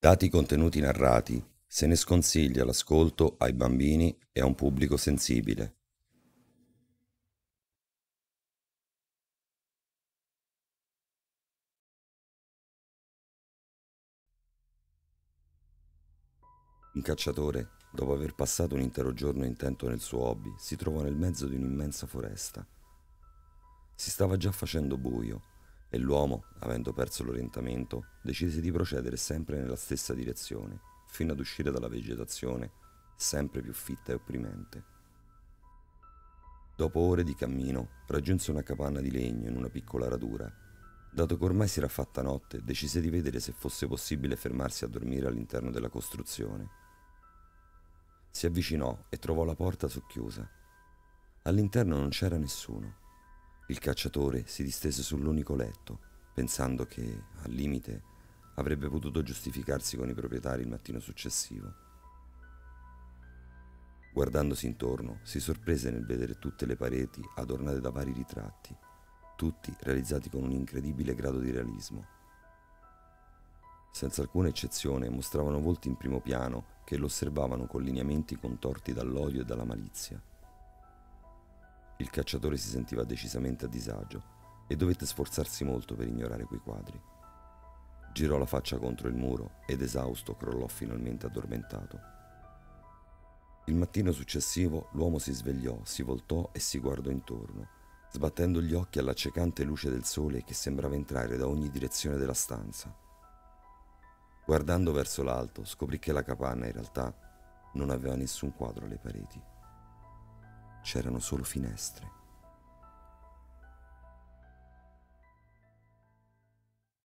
Dati i contenuti narrati, se ne sconsiglia l'ascolto ai bambini e a un pubblico sensibile. Un cacciatore, dopo aver passato un intero giorno intento nel suo hobby, si trovò nel mezzo di un'immensa foresta. Si stava già facendo buio e l'uomo, avendo perso l'orientamento, decise di procedere sempre nella stessa direzione, fino ad uscire dalla vegetazione sempre più fitta e opprimente. Dopo ore di cammino, raggiunse una capanna di legno in una piccola radura. Dato che ormai si era fatta notte, decise di vedere se fosse possibile fermarsi a dormire all'interno della costruzione. Si avvicinò e trovò la porta socchiusa. All'interno non c'era nessuno. Il cacciatore si distese sull'unico letto, pensando che, al limite, avrebbe potuto giustificarsi con i proprietari il mattino successivo. Guardandosi intorno, si sorprese nel vedere tutte le pareti adornate da vari ritratti, tutti realizzati con un incredibile grado di realismo. Senza alcuna eccezione mostravano volti in primo piano che lo osservavano con lineamenti contorti dall'odio e dalla malizia. Il cacciatore si sentiva decisamente a disagio e dovette sforzarsi molto per ignorare quei quadri. Girò la faccia contro il muro ed esausto crollò finalmente addormentato. Il mattino successivo l'uomo si svegliò, si voltò e si guardò intorno, sbattendo gli occhi all'accecante luce del sole che sembrava entrare da ogni direzione della stanza. Guardando verso l'alto, scoprì che la capanna in realtà non aveva nessun quadro alle pareti. C'erano solo finestre.